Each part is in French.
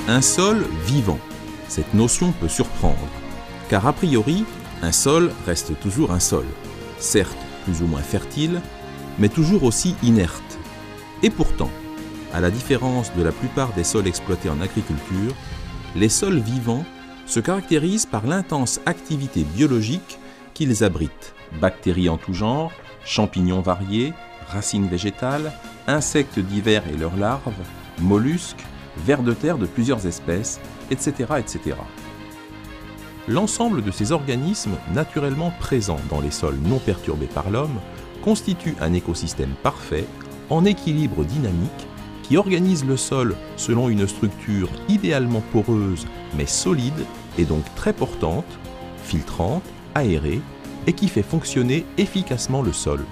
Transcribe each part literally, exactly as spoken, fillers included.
Un sol vivant. Cette notion peut surprendre, car a priori, un sol reste toujours un sol, certes plus ou moins fertile, mais toujours aussi inerte. Et pourtant, à la différence de la plupart des sols exploités en agriculture, les sols vivants se caractérisent par l'intense activité biologique qu'ils abritent. Bactéries en tout genre, champignons variés, racines végétales, insectes divers et leurs larves, mollusques, vers de terre de plusieurs espèces, et cetera, et cetera. L'ensemble de ces organismes naturellement présents dans les sols non perturbés par l'homme constitue un écosystème parfait, en équilibre dynamique, qui organise le sol selon une structure idéalement poreuse mais solide et donc très portante, filtrante, aérée, et qui fait fonctionner efficacement le sol.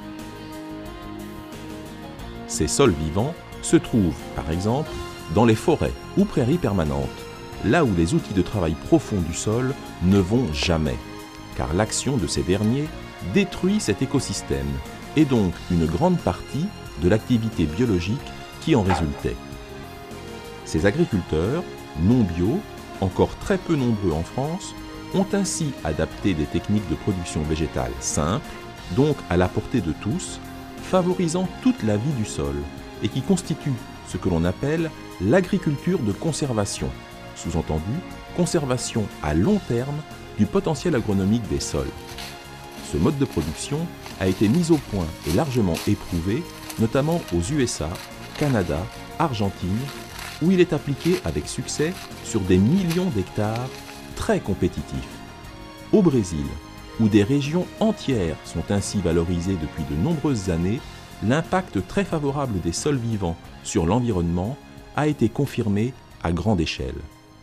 Ces sols vivants se trouvent, par exemple, dans les forêts ou prairies permanentes, là où les outils de travail profond du sol ne vont jamais, car l'action de ces derniers détruit cet écosystème et donc une grande partie de l'activité biologique qui en résultait. Ces agriculteurs, non bio, encore très peu nombreux en France, ont ainsi adapté des techniques de production végétale simples, donc à la portée de tous, favorisant toute la vie du sol, et qui constituent ce que l'on appelle l'agriculture de conservation, sous-entendu conservation à long terme du potentiel agronomique des sols. Ce mode de production a été mis au point et largement éprouvé, notamment aux U S A, Canada, Argentine, où il est appliqué avec succès sur des millions d'hectares très compétitifs. Au Brésil, où des régions entières sont ainsi valorisées depuis de nombreuses années, l'impact très favorable des sols vivants sur l'environnement a été confirmé à grande échelle.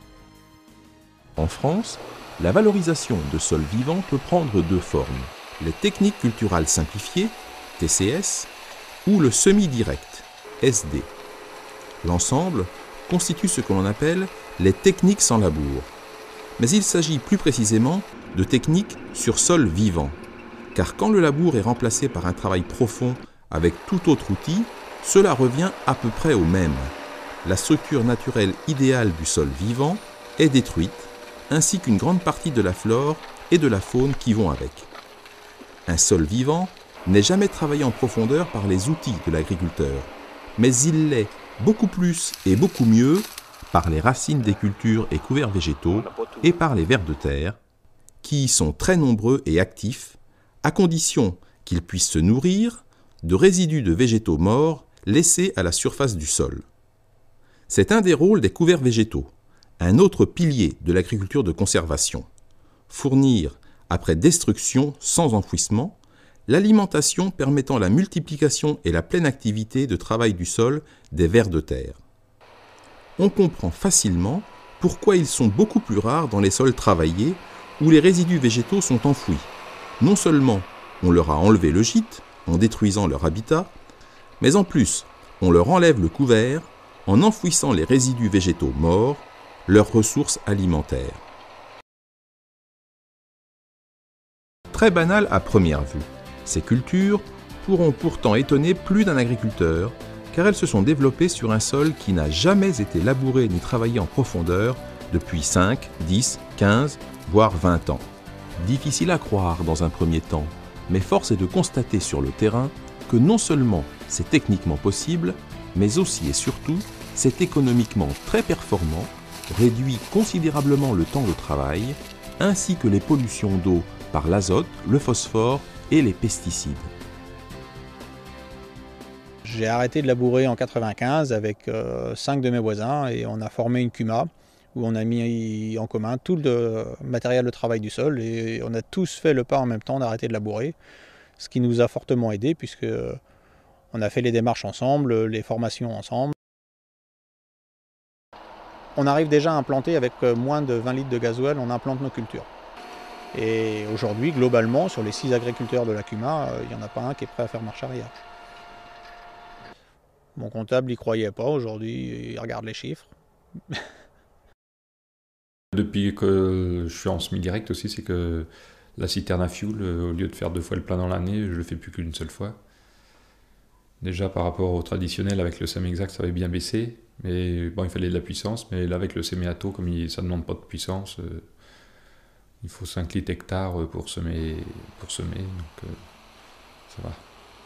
En France, la valorisation de sols vivants peut prendre deux formes: les techniques culturales simplifiées, T C S, ou le semi-direct, S D. L'ensemble constitue ce que l'on appelle les techniques sans labour. Mais il s'agit plus précisément de techniques sur sol vivant, car quand le labour est remplacé par un travail profond avec tout autre outil, cela revient à peu près au même. La structure naturelle idéale du sol vivant est détruite, ainsi qu'une grande partie de la flore et de la faune qui vont avec. Un sol vivant n'est jamais travaillé en profondeur par les outils de l'agriculteur, mais il l'est beaucoup plus et beaucoup mieux par les racines des cultures et couverts végétaux et par les vers de terre, qui y sont très nombreux et actifs, à condition qu'ils puissent se nourrir de résidus de végétaux morts laissés à la surface du sol. C'est un des rôles des couverts végétaux, un autre pilier de l'agriculture de conservation: fournir, après destruction sans enfouissement, l'alimentation permettant la multiplication et la pleine activité de travail du sol des vers de terre. On comprend facilement pourquoi ils sont beaucoup plus rares dans les sols travaillés où les résidus végétaux sont enfouis. Non seulement on leur a enlevé le gîte en détruisant leur habitat, mais en plus on leur enlève le couvert en enfouissant les résidus végétaux morts, leurs ressources alimentaires. Très banal à première vue, ces cultures pourront pourtant étonner plus d'un agriculteur, car elles se sont développées sur un sol qui n'a jamais été labouré ni travaillé en profondeur depuis cinq, dix, quinze, voire vingt ans. Difficile à croire dans un premier temps, mais force est de constater sur le terrain que non seulement c'est techniquement possible, mais aussi et surtout c'est économiquement très performant, réduit considérablement le temps de travail, ainsi que les pollutions d'eau par l'azote, le phosphore et les pesticides. J'ai arrêté de labourer en quatre-vingt-quinze avec euh, cinq de mes voisins et on a formé une CUMA où on a mis en commun tout le matériel de travail du sol et on a tous fait le pas en même temps d'arrêter de labourer, ce qui nous a fortement aidé puisque on a fait les démarches ensemble, les formations ensemble. On arrive déjà à implanter avec moins de vingt litres de gasoil, on implante nos cultures. Et aujourd'hui, globalement, sur les six agriculteurs de la CUMA, il n'y en a pas un qui est prêt à faire marche arrière. Mon comptable n'y croyait pas, aujourd'hui il regarde les chiffres. Depuis que je suis en semi-direct aussi, c'est que la citerne à fioul, au lieu de faire deux fois le plein dans l'année, je le fais plus qu'une seule fois. Déjà par rapport au traditionnel, avec le semi-exact, ça avait bien baissé. Mais bon, il fallait de la puissance. Mais là, avec le semi-auto, comme il, ça ne demande pas de puissance, euh, il faut cinq litres hectare pour semer. Pour semer donc euh, ça va.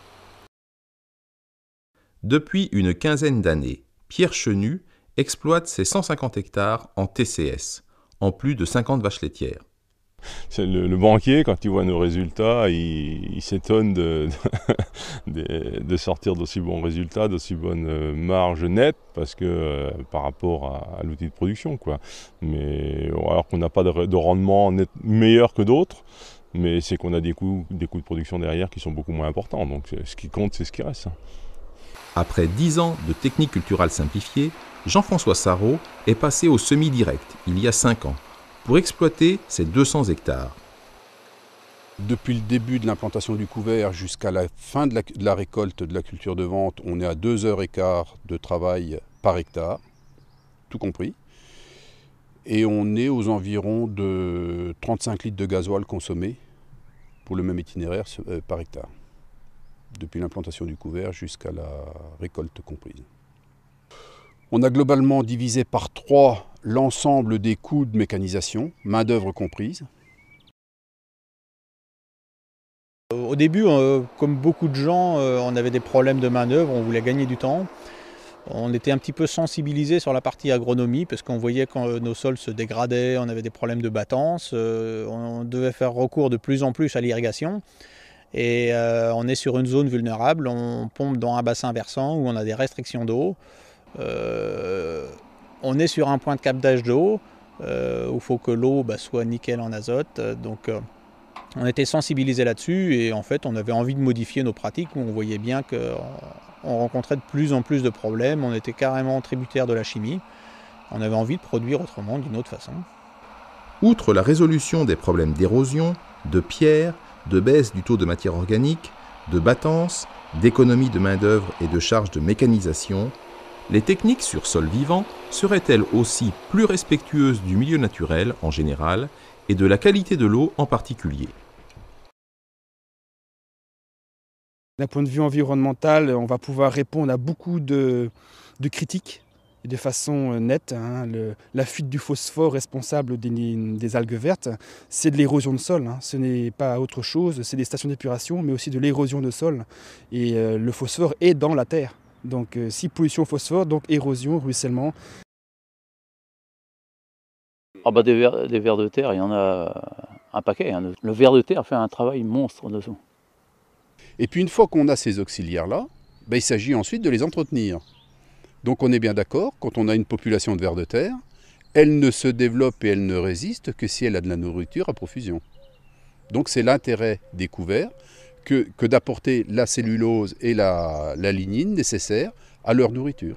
Depuis une quinzaine d'années, Pierre Chenu exploite ses cent cinquante hectares en T C S, en plus de cinquante vaches laitières. Le, le banquier, quand il voit nos résultats, il, il s'étonne de, de, de sortir d'aussi bons résultats, d'aussi bonnes marges nettes, parce que euh, par rapport à, à l'outil de production, quoi. Mais alors qu'on n'a pas de, de rendement net, meilleur que d'autres, mais c'est qu'on a des coûts, des coûts de production derrière qui sont beaucoup moins importants. Donc ce qui compte, c'est ce qui reste. Après dix ans de technique culturale simplifiée, Jean-François Sarraut est passé au semi-direct il y a cinq ans, pour exploiter ces deux cents hectares. Depuis le début de l'implantation du couvert jusqu'à la fin de la, de la récolte de la culture de vente, on est à deux heures et quart de travail par hectare, tout compris. Et on est aux environs de trente-cinq litres de gasoil consommés pour le même itinéraire par hectare, depuis l'implantation du couvert jusqu'à la récolte comprise. On a globalement divisé par trois l'ensemble des coûts de mécanisation, main-d'œuvre comprise. Au début, euh, comme beaucoup de gens, euh, on avait des problèmes de main-d'œuvre, on voulait gagner du temps. On était un petit peu sensibilisés sur la partie agronomie parce qu'on voyait quand nos sols se dégradaient, on avait des problèmes de battance, euh, on devait faire recours de plus en plus à l'irrigation. Et euh, on est sur une zone vulnérable, on pompe dans un bassin versant où on a des restrictions d'eau. Euh, on est sur un point de captage d'eau euh, où il faut que l'eau bah, soit nickel en azote. Donc euh, on était sensibilisés là-dessus et en fait on avait envie de modifier nos pratiques où on voyait bien qu'on rencontrait de plus en plus de problèmes, on était carrément tributaire de la chimie. On avait envie de produire autrement, d'une autre façon. Outre la résolution des problèmes d'érosion, de pierre, de baisse du taux de matière organique, de battance, d'économie de main-d'œuvre et de charges de mécanisation, les techniques sur sol vivant seraient-elles aussi plus respectueuses du milieu naturel en général et de la qualité de l'eau en particulier? D'un point de vue environnemental, on va pouvoir répondre à beaucoup de, de critiques de façon nette. Hein. Le, la fuite du phosphore responsable des, des algues vertes, c'est de l'érosion de sol. Hein. Ce n'est pas autre chose, c'est des stations d'épuration, mais aussi de l'érosion de sol. Et euh, le phosphore est dans la terre. Donc euh, si pollution phosphore, donc érosion, ruissellement. Ah bah des vers, des vers de terre, il y en a un paquet. Hein. Le ver de terre fait un travail monstre dessous. Et puis une fois qu'on a ces auxiliaires-là, ben, il s'agit ensuite de les entretenir. Donc on est bien d'accord, quand on a une population de vers de terre, elle ne se développe et elle ne résiste que si elle a de la nourriture à profusion. Donc c'est l'intérêt des couverts que, que d'apporter la cellulose et la, la lignine nécessaires à leur nourriture.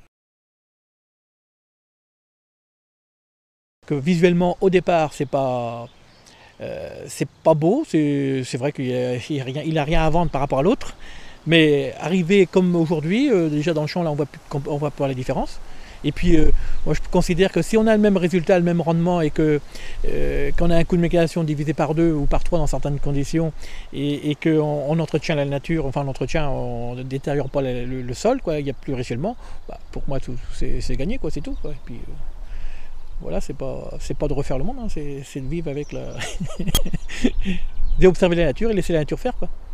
Que visuellement, au départ, c'est pas, euh, c'est pas beau, c'est vrai qu'il n'a rien à vendre par rapport à l'autre. Mais arrivé comme aujourd'hui, euh, déjà dans le champ, là, on voit, plus, on voit pas la différence. Et puis, euh, moi, je considère que si on a le même résultat, le même rendement, et que euh, qu'on a un coût de mécanisation divisé par deux ou par trois dans certaines conditions, et, et qu'on on entretient la nature, enfin, on entretient, on ne détériore pas le, le, le sol, quoi, il n'y a plus ruissellement, bah, pour moi, c'est gagné, quoi, c'est tout. Quoi. Et puis, euh, voilà, c'est pas, c'est pas de refaire le monde, hein, c'est de vivre avec la... d'observer la nature et laisser la nature faire, quoi.